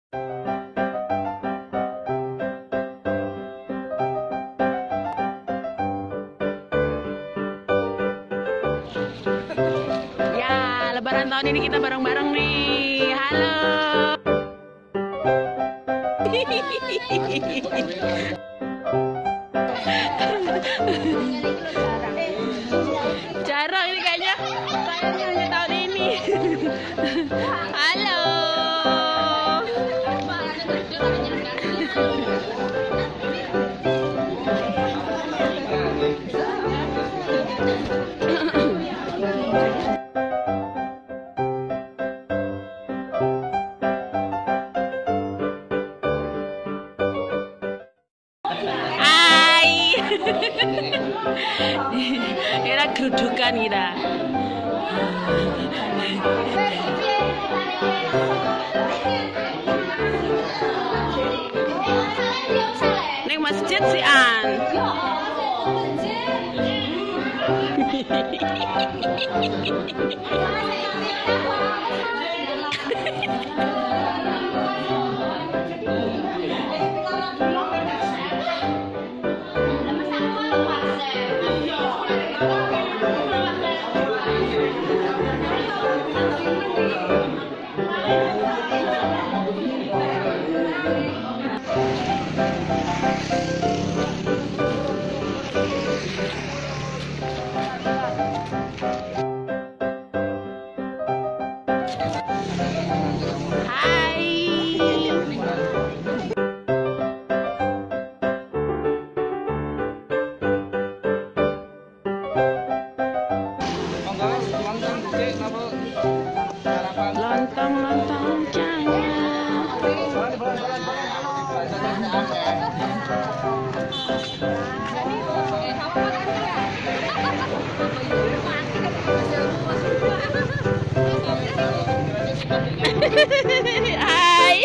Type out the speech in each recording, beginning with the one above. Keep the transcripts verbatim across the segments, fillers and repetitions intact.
Ya, Lebaran tahun ini kita bareng-bareng nih. Halo. Jarang ini kayaknya, kayaknya hanya tahun ini. Halo. Hai. Kita gerudukan kita. Neng masjid sih an. Lontong-lontong jangan. Hai.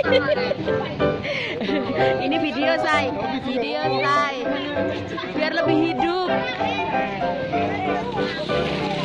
Ini video say, video say, biar lebih hidup.